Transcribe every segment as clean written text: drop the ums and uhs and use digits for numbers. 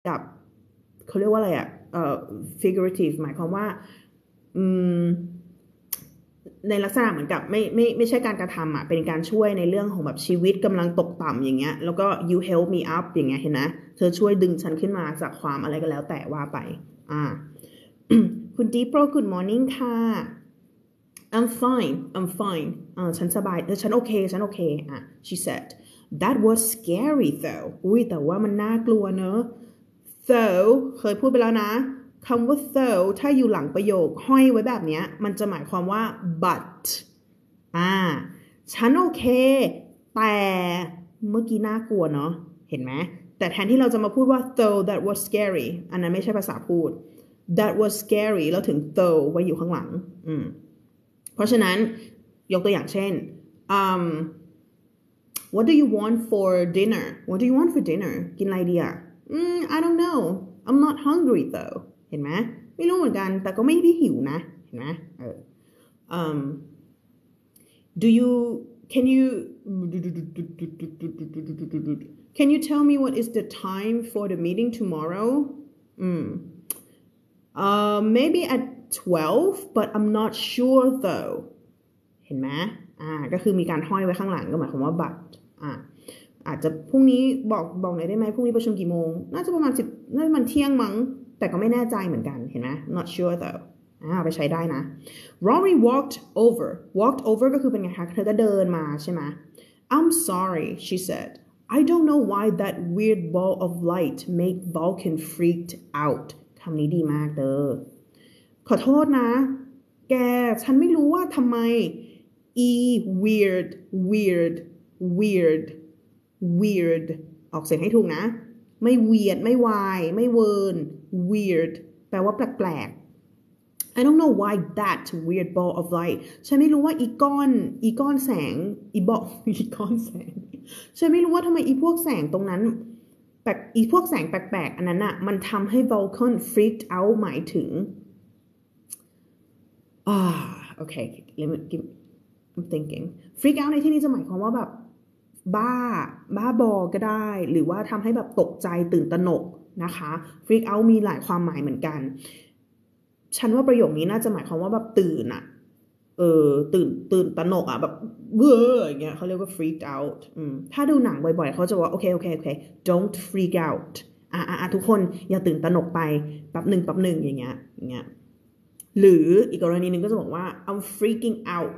กับเขาเรียกว่าอะไรอะfigurative หมายความว่าในลักษณะเหมือนกับไม่ใช่การกระทำอะเป็นการช่วยในเรื่องของแบบชีวิตกำลังตกต่ำอย่างเงี้ยแล้วก็ you help me up อย่างเงี้ยเห็นนะเธอช่วยดึงฉันขึ้นมาจากความอะไรก็แล้วแต่ว่าไปคุณ Deep Pro Good morning ค่ะ I'm fine ฉันสบายฉันโอเคshe said that was scary though อุ้ยแต่ว่ามันน่ากลัวเนอะ though เคยพูดไปแล้วนะคำว่า though ถ้าอยู่หลังประโยคห้อยไว้แบบนี้มันจะหมายความว่า but ฉันโอเคแต่เมื่อกี้น่ากลัวเนาะเห็นไหมแต่แทนที่เราจะมาพูดว่า though that was scary อันนั้นไม่ใช่ภาษาพูด that was scary แล้วถึง though ไว้อยู่ข้างหลังเพราะฉะนั้นยกตัวอย่างเช่น what do you want for dinner กินอะไรดีอ่ะI don't know I'm not hungry though เห็นไหมไม่รู้เหมือนกันแต่ก็ไม่ได้หิวนะเห็นไหมdo you can you tell me what is the time for the meeting tomorrow maybe at 12 but I'm not sure though เห็นไหมก็คือมีการห้อยไว้ข้างหลังก็หมายความว่าบัตรอาจจะพรุ่งนี้บอกหน่อยได้ไหมพรุ่งนี้ประชุมกี่โมงน่าจะประมาณ10น่าจะมันเที่ยงมั้งแต่ก็ไม่แน่ใจเหมือนกันเห็นไหม not sure though ไปใช้ได้นะ Rory walked over ก็คือเป็นไงคะเธอก็เดินมาใช่ไหม I'm sorry she said I don't know why that weird ball of light made Vulcan freaked out คำนี้ดีมากเด้อขอโทษนะแกฉันไม่รู้ว่าทำไมweird ออกเสียงให้ถูกนะไม่ weird ไม่ y ไม่ word weird แปลว่าแปลกๆ I don't know why that weird ball of light ฉันไม่รู้ว่าอีก้อนแสงอีก้อนแสงฉันไม่รู้ว่าทำไมอีพวกแสงตรงนั้นอีพวกแสงแปลกๆอันนั้นอะมันทำให้ Vulcan freaked out หมายถึงokay I'm thinking freak out ในที่นี้จะหมายความว่าแบบบ้าบอก็ได้หรือว่าทำให้แบบตกใจตื่นตระหนกนะคะ freak out มีหลายความหมายเหมือนกันฉันว่าประโยคนี้น่าจะหมายความว่าแบบตื่นอะตื่นตระหนกอะแบบอย่างเงี้ยเขาเรียกว่า freaked out ถ้าดูหนังบ่อยๆเขาจะว่าโอเค don't freak out ทุกคนอย่าตื่นตระหนกไปแป๊บหนึ่งอย่างเงี้ยหรืออีกกรณีหนึ่งก็จะบอกว่า I'm freaking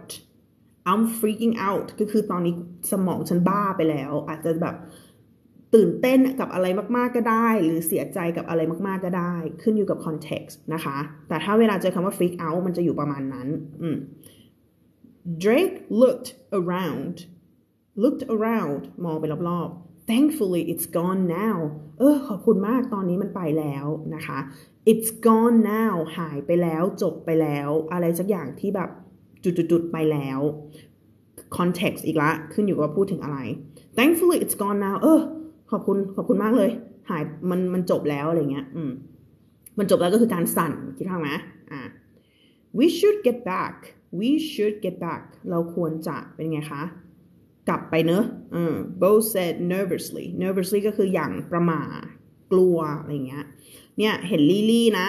out ก็คือตอนนี้สมองฉันบ้าไปแล้วอาจจะแบบตื่นเต้นกับอะไรมากๆก็ได้หรือเสียใจกับอะไรมากๆก็ได้ขึ้นอยู่กับ context นะคะแต่ถ้าเวลาเจอคำว่า freak out มันจะอยู่ประมาณนั้นDrake looked around มองไปรอบๆ thankfully it's gone now ขอบคุณมากตอนนี้มันไปแล้วนะคะ it's gone now หายไปแล้วจบไปแล้วอะไรสักอย่างที่แบบจุดๆไปแล้ว context อีกละขึ้นอยู่กับว่าพูดถึงอะไร thankfully it's gone now ขอบคุณมากเลยหายมันจบแล้วอะไรเงี้ยมันจบแล้วก็คือการสั่นคิดภาพไหมwe should get back เราควรจะเป็นไงคะกลับไปเนอะBo said nervously ก็คืออย่างประหม่ากลัวอะไรเงี้ยเนี่ยเห็นลิลี่นะ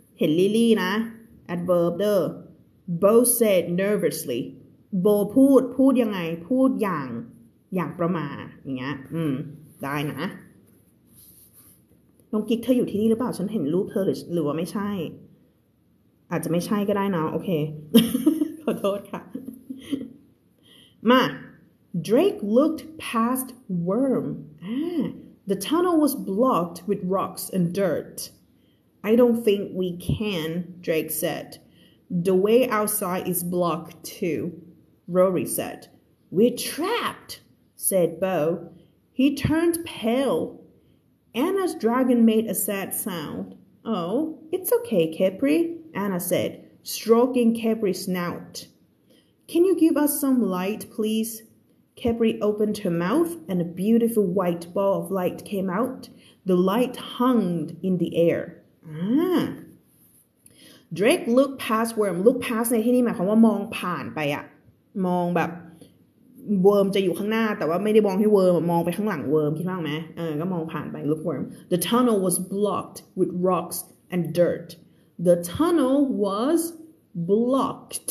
adverb เด้อ Bo said nervously Bo พูดยังไงพูดอย่างประหม่าอย่างเงี้ยได้นะน้องกิ๊กเธออยู่ที่นี่หรือเปล่าฉันเห็นรูปเธอหรือว่าไม่ใช่อาจจะไม่ใช่ก็ได้นะโอเค ขอโทษค่ะมา Drake looked past Worm the tunnel was blocked with rocks and dirt I don't think we can Drake said the way outside is blocked too Rory said we're trapped said Bo he turned pale Anna's dragon made a sad sound oh it's okay Capri Anna said stroking Capri's snout can you give us some light please Capri opened her mouth and a beautiful white ball of light came out the light hung in the air Drake looked past Worm look past ในที่นี้หมายความว่ามองผ่านไปอะมองแบบเวิร์มจะอยู่ข้างหน้าแต่ว่าไม่ได้มองที่เวิร์มมองไปข้างหลังเวิร์มคิดว่าไหมก็มองผ่านไป look worm the tunnel was blocked with rocks and dirt the tunnel was blocked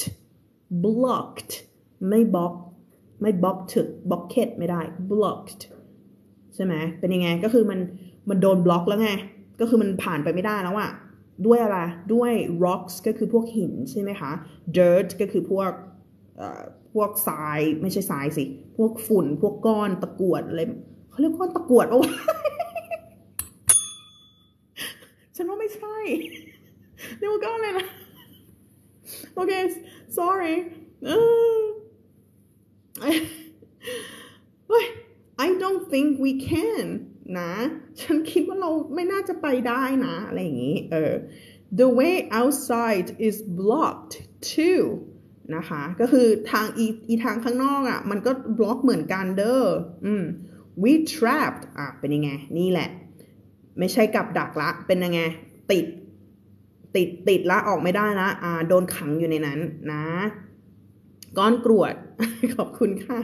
ไม่บล็อกถึกบล็อกเก็ตไม่ได้ blocked ใช่ไหมเป็นยังไงก็คือมันโดนบล็อกแล้วไงก็คือมันผ่านไปไม่ได้แล้วอะด้วยอะไรด้วย rocks ก็คือพวกหินใช่ไหมคะ dirt ก็คือพวกทรายไม่ใช่ทรายสิพวกฝุ่นพวกก้อนตะกรวดอะไรเขาเรียกก้อนตะกรวดปะวะ ฉันว่าไม่ใช่เรียกว่าก้อนเลยนะโอเค sorry I don't think we can นะฉันคิดว่าเราไม่น่าจะไปได้นะอะไรอย่างนี้the way outside is blocked too นะคะก็คือทางทางข้างนอกอ่ะมันก็บล็อกเหมือนกันเด้อwe trapped เป็นยังไงนี่แหละไม่ใช่กับดักละเป็นยังไงติดละออกไม่ได้ละโดนขังอยู่ในนั้นนะก้อนกรวด ขอบคุณค่ะ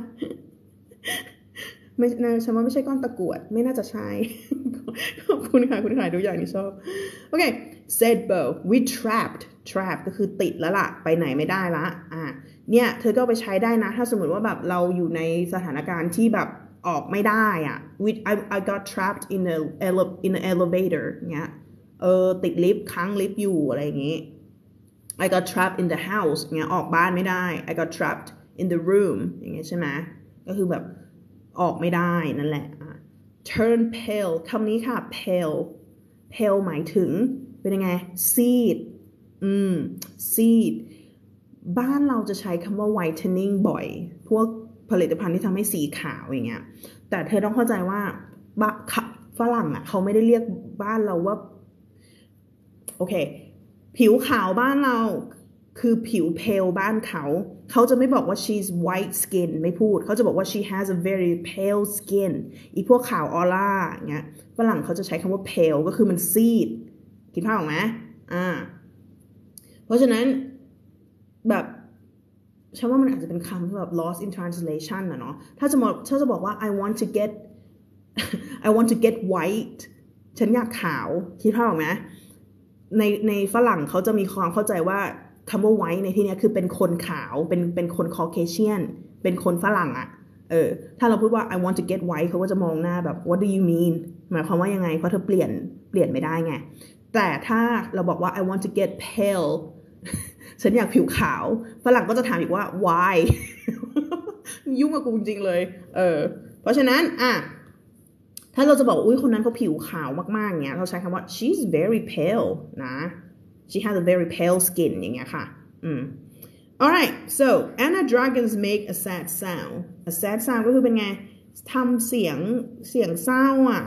ไม่นะฉันว่าไม่ใช่ก้อนตะกรวดไม่น่าจะใช่ ขอบคุณค่ะคุณขายทุกอย่างที่ชอบโอเค said Bo we trapped ก็คือติดแล้วล่ะไปไหนไม่ได้ละเนี่ยเธอก็ไปใช้ได้นะถ้าสมมติว่าแบบเราอยู่ในสถานการณ์ที่แบบออกไม่ได้I got trapped in an elevator เงี้ยติดลิฟต์ค้างลิฟต์อยู่อะไรอย่างงี้ I got trapped in the house เงี้ยออกบ้านไม่ได้ I got trapped in the room อย่างเงี้ยใช่ไหมก็คือแบบออกไม่ได้นั่นแหละturn pale คำนี้ค่ะ pale หมายถึงเป็นยังไง seed seed บ้านเราจะใช้คำว่า whitening บ่อยพวกผลิตภัณฑ์ที่ทำให้สีขาวอย่างเงี้ยแต่เธอต้องเข้าใจว่าฝรั่งเขาไม่ได้เรียกบ้านเราว่าโอเคผิวขาวบ้านเราคือผิวเพลบ้านเขาจะไม่บอกว่า she's white skin ไม่พูดเขาจะบอกว่า she has a very pale skin อีพวกขาวออร่าเงี้ยฝรั่งเขาจะใช้คำว่า pale ก็คือมันซีดคิดภาพออกไหมเพราะฉะนั้นแบบฉันว่ามันอาจจะเป็นคำที่แบบ lost in translation เนาะถ้าจะบอกว่า I want to get white ฉันอยากขาวคิดภาพออกไหมในฝรั่งเขาจะมีความเข้าใจว่าคำว่า white ในที่นี้คือเป็นคนขาวเป็นคน Caucasian เป็นคนฝรั่งถ้าเราพูดว่า I want to get white เขาก็จะมองหน้าแบบ what do you mean หมายความว่ายังไงเพราะเธอเปลี่ยนไม่ได้ไงแต่ถ้าเราบอกว่า I want to get pale ฉันอยากผิวขาวฝรั่งก็จะถามอีกว่า why ยุ่งกับกูจริงๆเลยเพราะฉะนั้นถ้าเราจะบอกอุ้ยคนนั้นเขาผิวขาวมากๆเงี้ยเราใช้คำว่า she's very pale นะ she has a very pale skin อย่างเงี้ยค่ะalright so Anna dragons make a sad sound a sad sound ก็คือเป็นไงทำเสียงเศร้า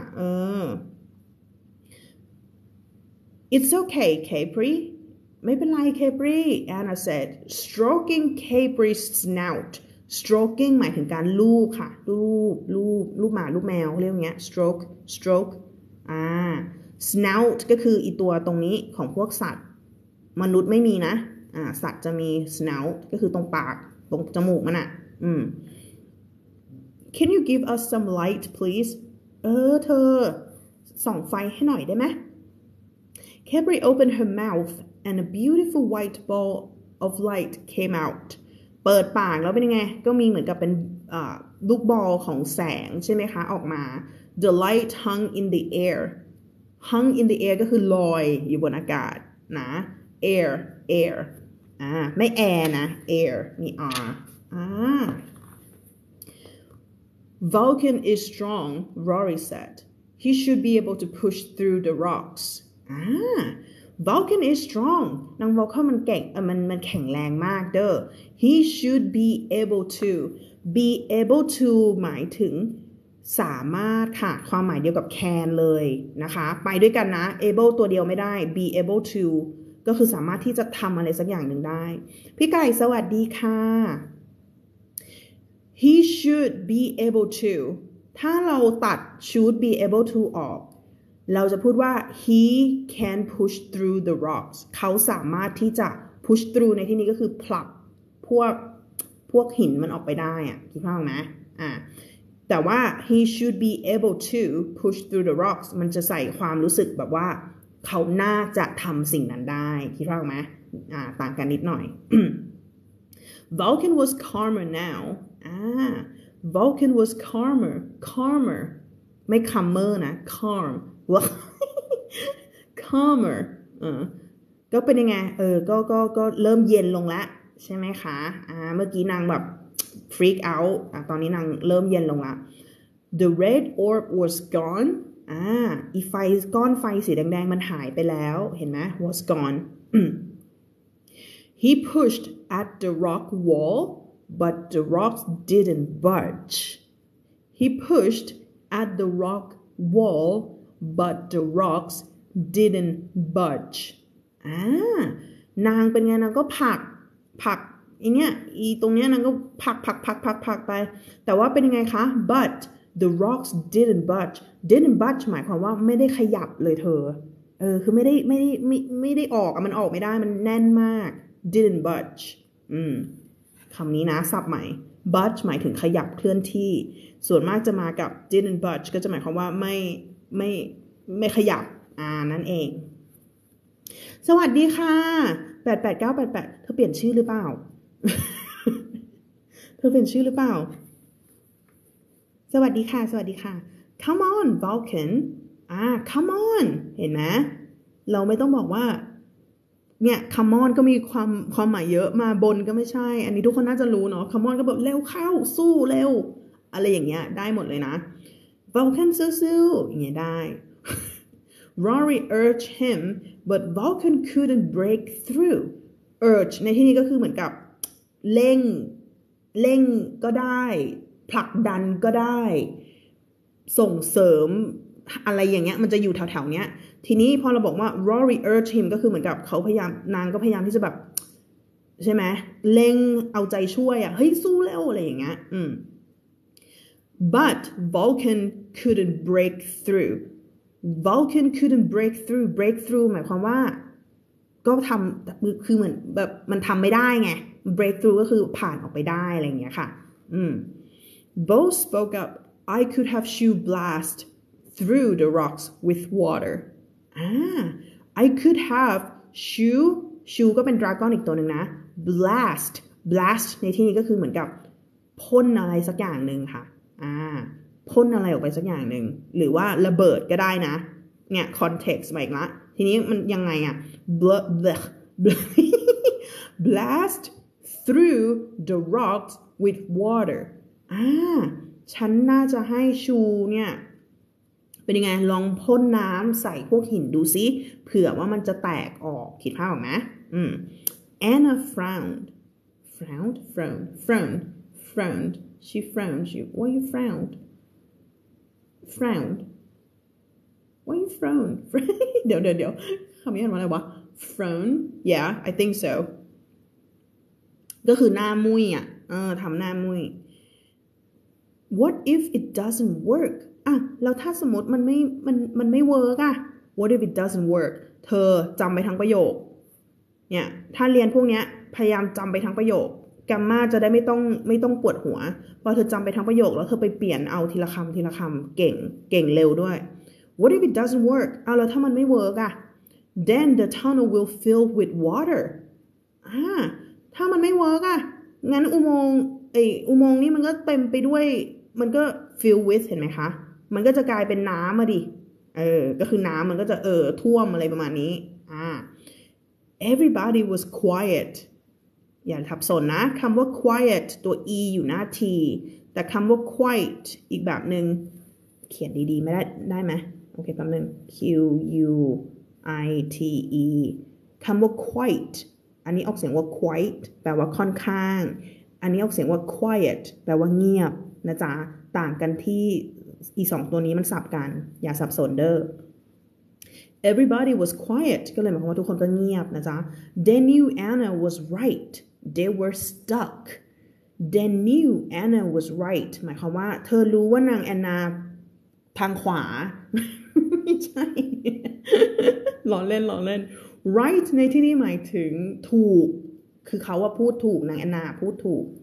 it's okay Capri ไม่เป็นไร Capri Anna said stroking Capri's snout stroking หมายถึงการลูบค่ะลูบหมาลูบแมวเรียกอย่างเงี้ย stroke snout ก็คืออีตัวตรงนี้ของพวกสัตว์มนุษย์ไม่มีนะสัตว์จะมี snout ก็คือตรงปากตรงจมูกมันCan you give us some light please เธอส่องไฟให้หน่อยได้ไหม Capri opened her mouth and a beautiful white ball of light came outเปิดปากแล้วเป็นยังไงก็มีเหมือนกับเป็นลูกบอลของแสงใช่ไหมคะออกมา the light hung in the air ก็คือลอยอยู่บนอากาศนะ air ไม่ air นะ air มี r Vulcan is strong Rory said he should be able to push through the rocks Vulcan is strong นาง Vulcan มันเก่งมันแข็งแรงมากเด้อ he should be able to หมายถึงสามารถค่ะความหมายเดียวกับ can เลยนะคะไปด้วยกันนะ able ตัวเดียวไม่ได้ be able to ก็คือสามารถที่จะทำอะไรสักอย่างหนึ่งได้พี่ไก่สวัสดีค่ะ he should be able to ถ้าเราตัด should be able to ออกเราจะพูดว่า he can push through the rocks เขาสามารถที่จะ push through ในที่นี้ก็คือผลักพพวกหินมันออกไปได้อ่ะคิดภาพไหมแต่ว่า he should be able to push through the rocks มันจะใส่ความรู้สึกแบบว่าเขาน่าจะทำสิ่งนั้นได้คิดภาพไหมต่างกันนิดหน่อย Vulcan was calmer now Vulcan was calmer ไม่ calmer นะ calm calmer ก็เป็นยังไงก็เริ่มเย็นลงแล้วใช่ไหมคะเมื่อกี้นางแบบ freak out ตอนนี้นางเริ่มเย็นลงละ the red orb was gone อีไฟก้อนไฟสีแดงๆมันหายไปแล้วเห็นไหม was gone he pushed at the rock wall but the rocks didn't budge he pushed at the rock wall but the rocks didn't budge นางเป็นไงนางก็ผลักตรงเนี้ยนางก็ผลักไปแต่ว่าเป็นยังไงคะ but the rocks didn't budge หมายความว่าไม่ได้ขยับเลยเธอคือไม่ได้ออกมันออกไม่ได้มันแน่นมาก didn't budge คำนี้นะศัพท์ใหม่ budge หมายถึงขยับเคลื่อนที่ส่วนมากจะมากับ didn't budge ก็จะหมายความว่าไม่ขยับนั่นเองสวัสดีค่ะ88988เธอเปลี่ยนชื่อหรือเปล่า เธอเปลี่ยนชื่อหรือเปล่าสวัสดีค่ะ come on Vulcan come on เห็นไหมเราไม่ต้องบอกว่าเนี่ย come on ก็มีความหมายเยอะมาบนก็ไม่ใช่อันนี้ทุกคนน่าจะรู้เนาะ come on ก็แบบเร็วเข้าสู้เร็วอะไรอย่างเงี้ยได้หมดเลยนะ Vulcan สู้ๆอย่างเงี้ยได้ Rory urged him but Vulcan couldn't break through urge ในที่นี้ก็คือเหมือนกับเร่งก็ได้ผลักดันก็ได้ส่งเสริมอะไรอย่างเงี้ยมันจะอยู่แถวๆเนี้ยทีนี้พอเราบอกว่า Rory urged him ก็คือเหมือนกับนางก็พยายามที่จะแบบใช่ไหมเร่งเอาใจช่วยเฮ้ยสู้เร็วอะไรอย่างเงี้ยbut Vulcan couldn't break through break through หมายความว่าก็ทำคือเหมือนแบบมันทำไม่ได้ไง break through ก็คือผ่านออกไปได้อะไรอย่างเงี้ยค่ะBo spoke up I could have shoe blast through the rocks with water I could have shoe ก็เป็น dragon อีกตัวหนึ่งนะ blast ในที่นี้ก็คือเหมือนกับพ่นอะไรสักอย่างหนึ่งค่ะพ่นอะไรออกไปสักอย่างหนึ่งหรือว่าระเบิดก็ได้นะเนี่ย context มาอีกละทีนี้มันยังไงblast through the rocks with water ฉันน่าจะให้ชูเนี่ยเป็นยังไงลองพ่นน้ำใส่พวกหินดูซิเผื่อว่ามันจะแตกออกคิดภาพออกไหมAnna frowned she frowned why you frowned why you frowned เดี๋ยวคำนี้อ่านว่าอะไรวะ frown yeah I think so ก็คือหน้ามุ้ยทำหน้ามุ้ยWhat if it doesn't work แล้วถ้าสมมติมันไม่เวิร์กWhat if it doesn't work เธอจำไปทั้งประโยคเนี่ยถ้าเรียนพวกเนี้ยพยายามจำไปทั้งประโยคแกมมาจะได้ไม่ต้องปวดหัวพอเธอจำไปทั้งประโยคแล้วเธอไปเปลี่ยนเอาทีละคำเก่งเร็วด้วย What if it doesn't work แล้วถ้ามันไม่เวิร์กThen the tunnel will fill with water ถ้ามันไม่เวิร์กงั้นอุโมงค์นี่มันก็เต็มไปด้วยมันก็ fill with เห็นไหมคะมันก็จะกลายเป็นน้ำดิก็คือน้ำมันก็จะท่วมอะไรประมาณนี้Everybody was quiet อย่าทับสนนะคำว่า quiet ตัว e อยู่หน้า t แต่คำว่า quiet อีกแบบหนึ่งเขียนดีๆไม่ได้ไหมโอเคแป๊บนึง q u i t e คำว่า quiet อันนี้ออกเสียงว่า quiet แปลว่าค่อนข้างอันนี้ออกเสียงว่า quiet แปลว่าเงียบนะจ๊ะต่างกันที่อีสองตัวนี้มันสับกันอย่าสับสนเด้อEverybody was quiet ก็เลยหมายความว่าทุกคนก็เงียบนะจ๊ะ They knew Anna was right They were stuck They knew Anna was right หมายความว่าเธอรู้ว่านางแอนนาทางขวา ไม่ใช่ ล้อเล่น right ในที่นี้หมายถึงถูกคือเขาว่าพูดถูกนางแอนนาพูดถูก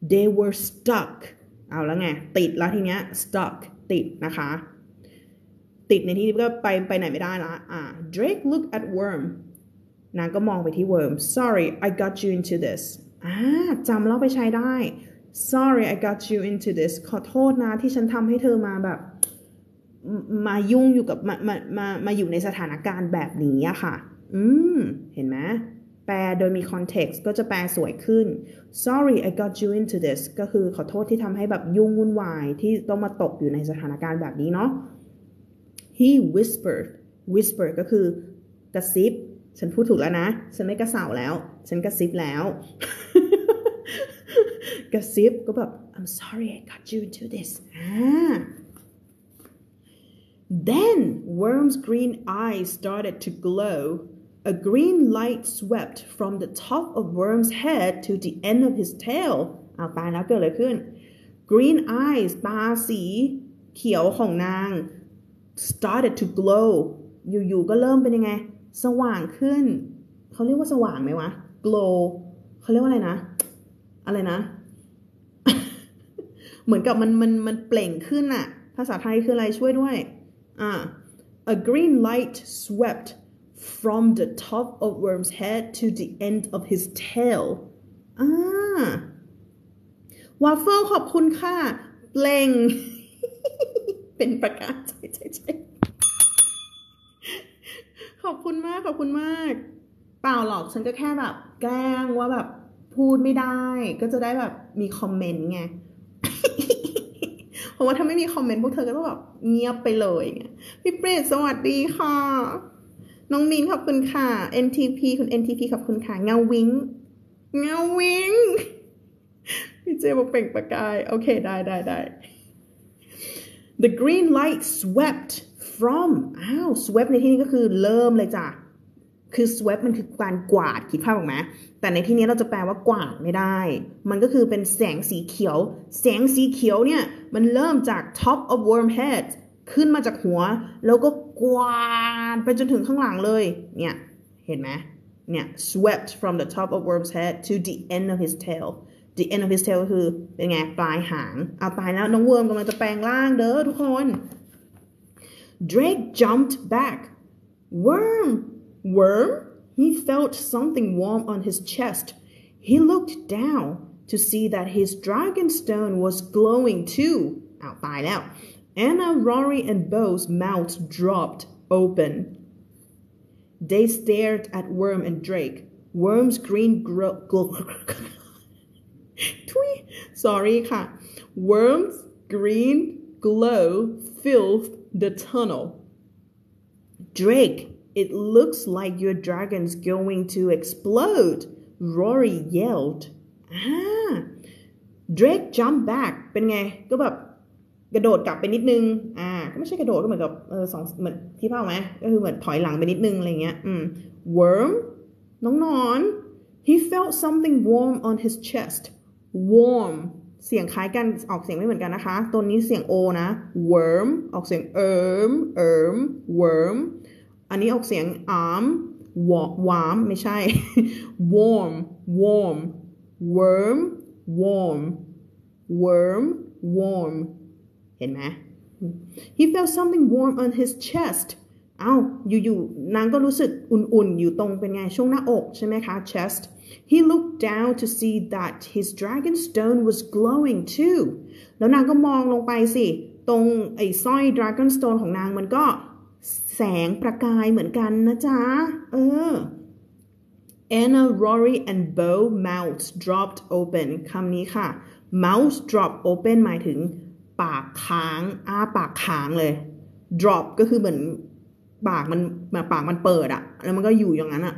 they were stuck เอาแล้วไงติดแล้วทีเนี้ย stuck ติดนะคะติดในที่นี้ก็ไปไหนไม่ได้ละDrake looked at Worm นางก็มองไปที่ Worm sorry I got you into this จำแล้วไปใช้ได้ sorry I got you into this ขอโทษนะที่ฉันทำให้เธอมาแบบมายุ่งอยู่กับมาอยู่ในสถานการณ์แบบนี้อะค่ะเห็นไหมแปลโดยมี context ก็จะแปลสวยขึ้น sorry I got you into this ก็คือขอโทษที่ทำให้แบบยุ่งวุ่นวายที่ต้องมาตกอยู่ในสถานการณ์แบบนี้เนาะ he whisper ก็คือกระซิบฉันพูดถูกแล้วนะฉันไม่กระเสาแล้วฉันกระซิบแล้ว กระซิบก็แบบ I'm sorry I got you into this Then Worm's green eyes started to glow. A green light swept from the top of Worm's head to the end of his tail. ตายแล้วเกิดอะไรขึ้น Green eyes ตาสีเขียวของนาง started to glow อยู่ๆก็เริ่มเป็นยังไงสว่างขึ้นเขาเรียกว่าสว่างไหมวะ glow เขาเรียกว่าอะไรนะอะไรนะ เหมือนกับมันเปล่งขึ้นอะภาษาไทยคืออะไรช่วยด้วยA green light swept from the top of Worm's head to the end of his tail วาฟเฟิลขอบคุณค่ะเปล่ง เป็นประกาศใช่ขอบคุณมากเปล่าหรอกฉันก็แค่แบบแกล้งว่าแบบพูดไม่ได้ก็จะได้แบบมีคอมเมนต์ไง เพราะว่าถ้าไม่มีคอมเมนต์พวกเธอก็ต้องแบบเงียบไปเลยไงพี่เปรตสวัสดีค่ะน้องมีนขอบคุณค่ะ NTP คุณ NTP ขอบคุณค่ะเงาวิงพี่เจบอกเปล่งประกายโอเคได้ The green light swept from swept ในที่นี้ก็คือเริ่มเลยจ้ะคือ swept มันคือการกวาดคิดภาพออกไหมแต่ในที่นี้เราจะแปลว่ากวาดไม่ได้มันก็คือเป็นแสงสีเขียวเนี่ยมันเริ่มจาก top of worm head ขึ้นมาจากหัวแล้วก็กวาดไปจนถึงข้างหลังเลยเนี่ยเห็นไหมเนี่ย swept from the top of worm's head to the end of his tail the end of his tail ก็คือเป็นไงปลายหางตายแล้วน้องเวิร์มกำลังจะแปลงร่างเด้อทุกคน Drake jumped back Worm he felt something warm on his chest he looked down to see that his dragon stone was glowing too ตายแล้ว Anna, Rory and Beau's mouths dropped open they stared at Worm and Drake Worm's green sorry ค่ะ Worm's green glow filled the tunnel Drake it looks like your dragon's going to explode Rory yelled Drake jumped back เป็นไงก็แบบกระโดดกลับไปนิดนึงก็ไม่ใช่กระโดดก็เหมือนกับเหมือนที่พ่อไหมก็คือเหมือนถอยหลังไปนิดนึงอะไรเงี้ยWorm น้องนอน he felt something warm on his chest warm เสียงคล้ายกันออกเสียงไม่เหมือนกันนะคะตัวนี้เสียง O นะ worm ออกเสียงworm อันนี้ออกเสียง warm ไม่ใช่ warm wormเห็นไหม he felt something warm on his chest อยู่ๆนางก็รู้สึกอุ่นๆอยู่ตรงเป็นไงช่วงหน้าอกใช่ไหมคะ chest he looked down to see that his dragon stone was glowing too แล้วนางก็มองลงไปสิตรงไอ้สร้อย dragon stone ของนางมันก็แสงประกายเหมือนกันนะจ๊ะAnna, Rory and Beau mouths dropped open คำนี้ค่ะ mouth drop open หมายถึงปากค้างปากค้างเลย drop ก็คือเหมือนปากมันเปิดแล้วมันก็อยู่อย่างนั้น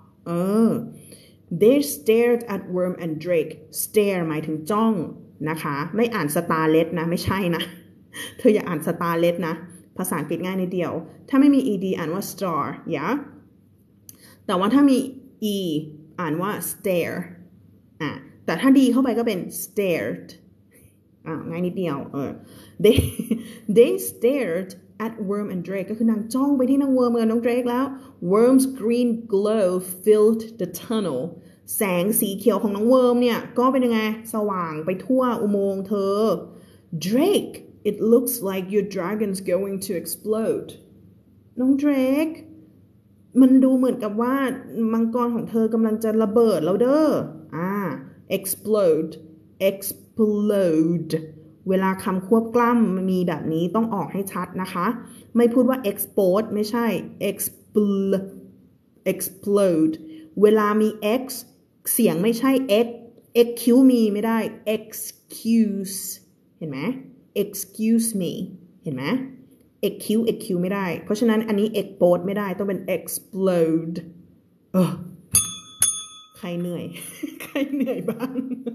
They stared at Worm and Drake stare หมายถึงจ้องนะคะไม่อ่าน starlet นะไม่ใช่นะเธออย่าอ่าน starlet นะภาษาอังกฤษง่ายนิดเดียวถ้าไม่มี ed อ่านว่า star แต่ว่าถ้ามี e อ่านว่า stare แต่ถ้า d เข้าไปก็เป็น stared ง่ายนิดเดียวthey stared at Worm and Drake ก็คือนางจ้องไปที่นาง Worm กับน้อง Drake แล้ว Worm's green glow filled the tunnel แสงสีเขียวของน้องเวิร์มเนี่ยก็เป็นยังไงสว่างไปทั่วอุโมงค์เธอ Drake it looks like your dragon's going to explode น้อง Drake มันดูเหมือนกับว่ามังกรของเธอกำลังจะระเบิดแล้วเด้อexplode เวลาคำควบกล้ำมีแบบนี้ต้องออกให้ชัดนะคะไม่พูดว่า explode ไม่ใช่ explode เวลามี x เสียงไม่ใช่ xq มีไม่ได้ excuse เห็นไหม excuse me เห็นไหม xq ไม่ได้เพราะฉะนั้นอันนี้ explode ไม่ได้ต้องเป็น explode ใครเหนื่อย ใครเหนื่อยบ้าง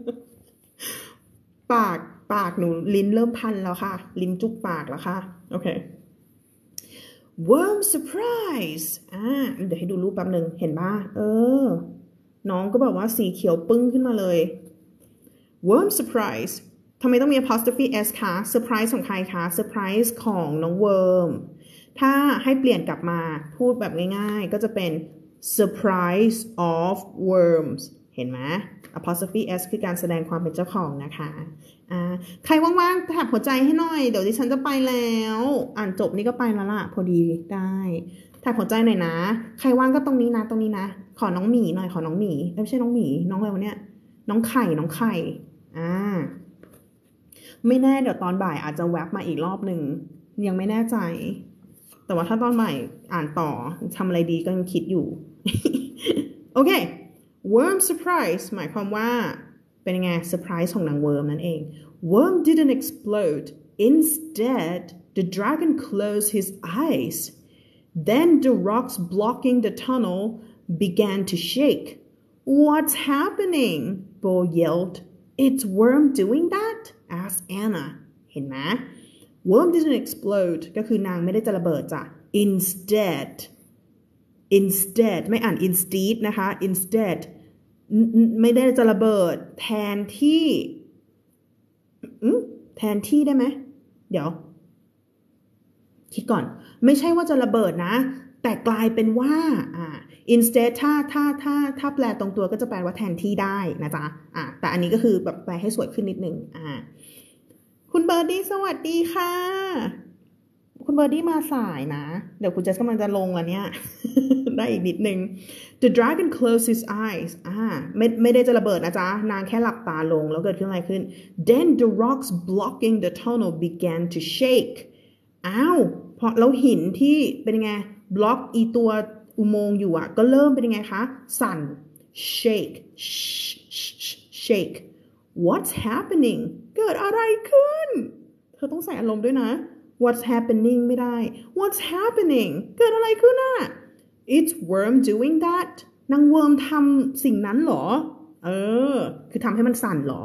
ปากหนูลิ้นเริ่มพันแล้วค่ะลิ้นจุกปากแล้วค่ะโอเค Worm surprise เดี๋ยวให้ดูรูปแป๊บนึงเห็นป่ะน้องก็แบบว่าสีเขียวปึ้งขึ้นมาเลย Worm surprise ทำไมต้องมี apostrophe s คะ surprise ของใครคะ surprise ของน้อง worm ถ้าให้เปลี่ยนกลับมาพูดแบบง่ายๆก็จะเป็น surprise of worms เห็นไหม apostrophe s คือการแสดงความเป็นเจ้าของนะคะใครว่างๆแถบหัวใจให้หน่อยเดี๋ยวดิฉันจะไปแล้วอ่านจบนี่ก็ไปแล้วล่ะพอดีได้แถบหัวใจหน่อยนะใครว่างก็ตรงนี้นะขอน้องหมีหน่อยขอน้องหมีไม่ใช่น้องหมีน้องอะไรวะเนี่ยน้องไข่ไม่แน่เดี๋ยวตอนบ่ายอาจจะแวบมาอีกรอบหนึ่งยังไม่แน่ใจแต่ว่าถ้าตอนบ่ายอ่านต่อทำอะไรดีก็ยังคิดอยู่ โอเค worm surprise หมายความว่าเป็นยังไง surprise ของนาง worm นั่นเอง worm didn't explode instead the dragon closed his eyes then the rocks blocking the tunnel began to shake what's happening Bo yelled it's worm doing that asked Anna เห็นไหม worm didn't explode ก็คือนางไม่ได้จะระเบิดจ้ะ instead ไม่อ่าน instead นะคะ instead ไม่ได้จะระเบิดแทนที่ได้ไหมเดี๋ยวคิดก่อนไม่ใช่ว่าจะระเบิดนะแต่กลายเป็นว่าinstead ถ้าแปลตรงตัวก็จะแปลว่าแทนที่ได้นะจ๊ะแต่อันนี้ก็คือแบบแปลให้สวยขึ้นนิดนึงคุณเบอร์ดี้สวัสดีค่ะคุณเบอร์ดี้มาสายนะเดี๋ยวคุณเจสกำลังจะลงแล้วเนี่ย ได้อีกนิดนึง The dragon closed his eyes ไม่ได้จะระเบิดนะจ๊ะนางแค่หลับตาลงแล้วเกิดขึ้นอะไรขึ้น Then the rocks blocking the tunnel began to shake พอแล้วหินที่เป็นยังไงบล็อกอีตัวอุโมงค์อยู่ก็เริ่มเป็นยังไงคะสั่น shake what's happening เกิดอะไรขึ้นเธอต้องใส่อารมณ์ด้วยนะ what's happening ไม่ได้ what's happening เกิดอะไรขึ้นit's worm doing that นาง worm ทำสิ่งนั้นเหรอคือทำให้มันสั่นเหรอ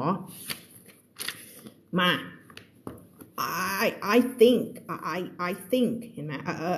มาI think เห็นไหม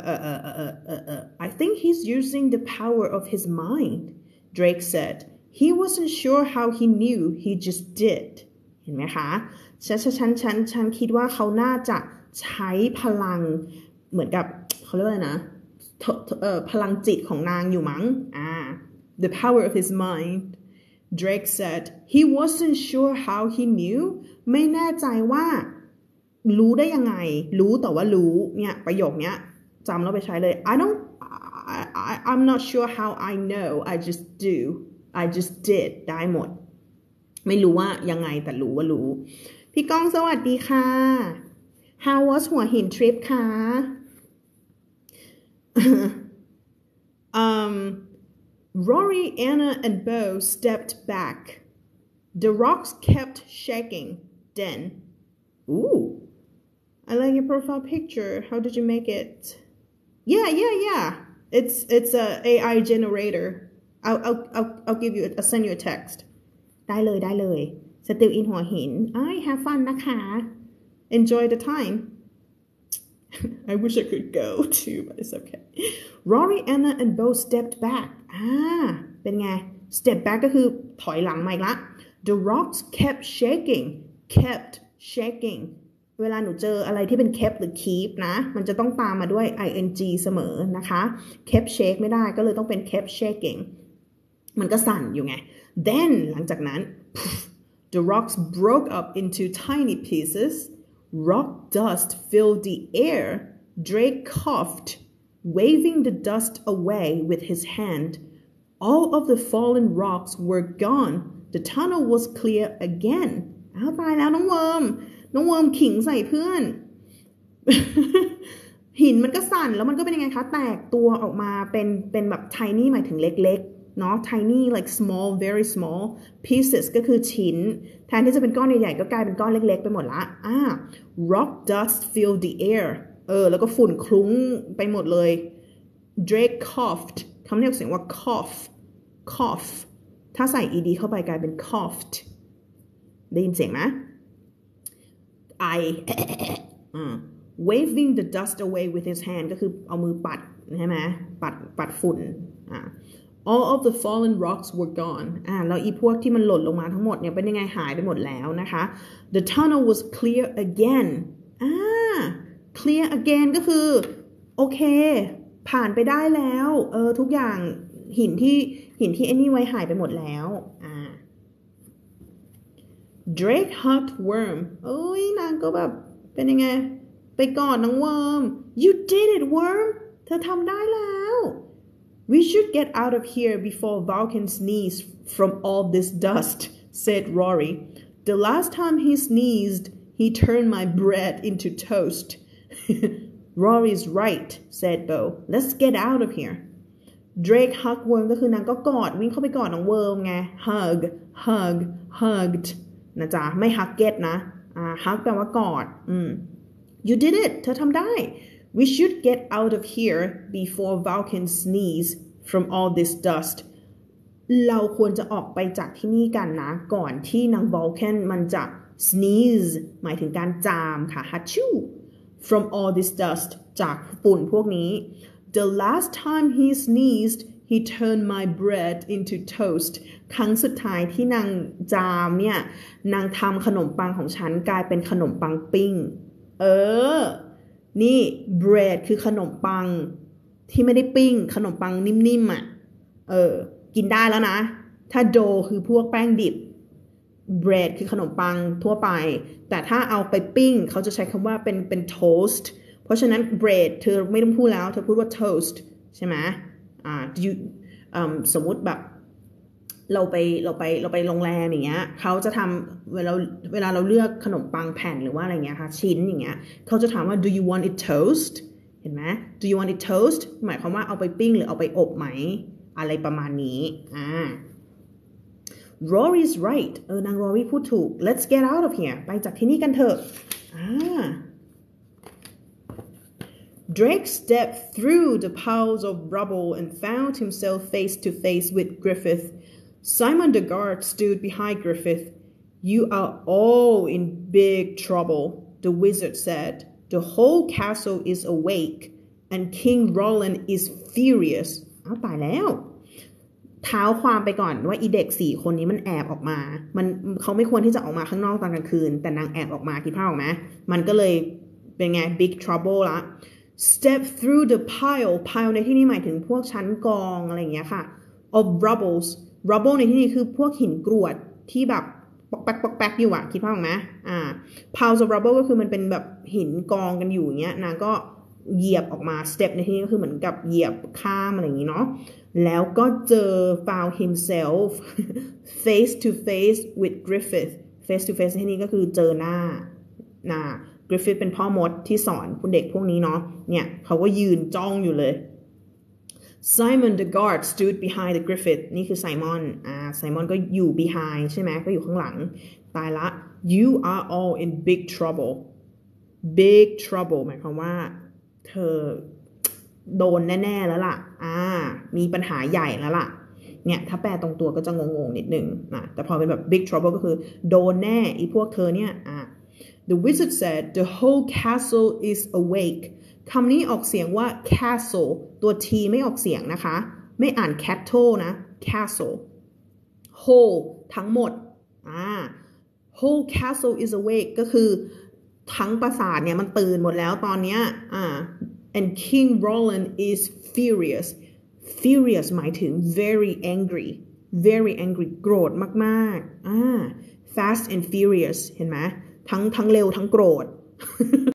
I think he's using the power of his mind Drake said he wasn't sure how he knew he just did เห็นไหมคะฉันคิดว่าเขาน่าจะใช้พลังเหมือนกับเขาเรียกว่าอะไรนะพลังจิตของนางอยู่มั้งthe power of his mind Drake said he wasn't sure how he knew ไม่แน่ใจว่ารู้ได้ยังไงรู้แต่ว่ารู้เนี่ยประโยคเนี้ยจำแล้วไปใช้เลย I'm not sure how I know I just do I just did ได้หมดไม่รู้ว่ายังไงแต่รู้ว่ารู้พี่ก้องสวัสดีค่ะ How was หัวหินทริปคะ Rory, Anna and Bo stepped back the rocks kept shaking then ooh I like your profile picture how did you make it yeah it's a AI generator I'll give you I'll send you a text ได้เลย Still in หัวหินhave fun นะคะ enjoy the time I wish I could go too but it's okay Rory Anna and Bo stepped back เป็นไง step back ก็คือถอยหลังมาอีกละ the rocks kept shaking เวลาหนูเจออะไรที่เป็น kept หรือ keep นะมันจะต้องตามมาด้วย ing เสมอนะคะ kept shake ไม่ได้ก็เลยต้องเป็น kept shaking มันก็สั่นอยู่ไง then หลังจากนั้น the rocks broke up into tiny pieces rock dust filled the air Drake coughed waving the dust away with his hand all of the fallen rocks were gone the tunnel was clear again อ้าวตายแล้วน้องเวิร์มขิงใส่เพื่อน หินมันก็สั่นแล้วมันก็เป็นยังไงคะแตกตัวออกมาเป็นแบบ tiny หมายถึงเล็กๆเนาะ tiny like small very small pieces ก็คือชิ้นแทนที่จะเป็นก้อนใหญ่ๆก็กลายเป็นก้อนเล็กๆไปหมดละrock dust filled the air แล้วก็ฝุ่นคลุ้งไปหมดเลย Drake coughed คำนี้ออกเสียงว่า cough ถ้าใส่ ed เข้าไปกลายเป็น coughed ได้ยินเสียงไหม waving the dust away with his hand ก็คือเอามือปัดใช่ไหมปัดฝุ่นall of the fallen rocks were gone แล้วอีพวกที่มันหล่นลงมาทั้งหมดเนี่ยเป็นยังไงหายไปหมดแล้วนะคะ the tunnel was clear again clear again ก็คือโอเคผ่านไปได้แล้วทุกอย่างหินที่ไอ้นี่ไว้หายไปหมดแล้ว Drake hugged Worm นางก็แบบเป็นยังไงไปกอดน้อง Worm you did it Worm เธอทำได้แล้ว we should get out of here before Vulcan sneezed from all this dust said Rory the last time he sneezed he turned my bread into toast Rory's right said Bo let's get out of here Drake hugged Worm ก็คือนางก็กอดวิ่งเข้าไปกอดน้อง Worm ไง hugged นะจ๊ะไม่ hugget นะhug แปลว่ากอดYou did it เธอทำได้ We should get out of here before Vulcan sneeze from all this dust เราควรจะออกไปจากที่นี่กันนะก่อนที่นาง Vulcan มันจะ sneeze หมายถึงการจามค่ะ ฮัชชู from all this dust จากฝุ่นพวกนี้ The last time he sneezed he turned my bread into toast ครั้งสุดท้ายที่นางจามเนี่ยนางทำขนมปังของฉันกลายเป็นขนมปังปิ้งนี่ bread คือขนมปังที่ไม่ได้ปิ้งขนมปังนิ่มๆกินได้แล้วนะถ้าโดคือพวกแป้งดิบ bread คือขนมปังทั่วไปแต่ถ้าเอาไปปิ้งเขาจะใช้คำว่าเป็น toast เพราะฉะนั้น bread เธอไม่ต้องพูดแล้วเธอพูดว่า toast ใช่ไหมสมมุติแบบเราไปโรงแรมอย่างเงี้ยเขาจะทำเวลาเราเลือกขนมปังแผ่นหรือว่าอะไรเงี้ยค่ะชิ้นอย่างเงี้ยเขาจะถามว่า do you want it toast เห็นไหม do you want it toast หมายความว่าเอาไปปิ้งหรือเอาไปอบไหมอะไรประมาณนี้Rory's right นาง Rory พูดถูก let's get out of here ไปจากที่นี่กันเถอะDrake stepped through the piles of rubble and found himself face to face with Griffith. Simon the guard stood behind Griffith. You are all in big trouble, the wizard said. The whole castle is awake, and King Roland is furious. ตายแล้วเท้าความไปก่อนว่าอีเด็ก4คนนี้มันแอบออกมาเขาไม่ควรที่จะออกมาข้างนอกตอนกลางคืนแต่นางแอบออกมาคิดภาพออกไหมมันก็เลยเป็นไง big trouble ละStep through the pile ในที่นี้หมายถึงพวกชั้นกองอะไรอย่างเงี้ยค่ะ of rubble ในที่นี้คือพวกหินกรวดที่แบบปอกแป๊กอยู่คิดภาพออกไหมpiles of rubble ก็คือมันเป็นแบบหินกองกันอยู่อย่างเงี้ยนางก็เหยียบออกมา step ในที่นี้ก็คือเหมือนกับเหยียบข้ามอะไรอย่างงี้เนาะแล้วก็เจอ found himself face to face with Griffith face to face ในที่นี้ก็คือเจอหน้าGriffith เป็นพ่อมดที่สอนเด็กพวกนี้เนาะเนี่ยเขาก็ยืนจ้องอยู่เลย Simon the guard stood behind the Griffith นี่คือไซมอนไซมอนก็อยู่ behind ใช่ไหมก็อยู่ข้างหลังตายละ You are all in big trouble หมายความว่าเธอโดนแน่ๆแล้วล่ะมีปัญหาใหญ่แล้วล่ะเนี่ยถ้าแปลตรงตัวก็จะงงๆนิดนึงแต่พอเป็นแบบ big trouble ก็คือโดนแน่อีพวกเธอเนี่ยThe wizard said, "The whole castle is awake." คำนี้ออกเสียงว่า castle ตัว t ไม่ออกเสียงนะคะไม่อ่าน cattle นะ castle whole ทั้งหมดwhole castle is awake ก็คือทั้งปราสาทเนี่ยมันตื่นหมดแล้วตอนเนี้ยand King Roland is furious หมายถึง very angry very angry โกรธมากๆfast and furious เห็นไหมทั้งเร็วทั้งโกรธ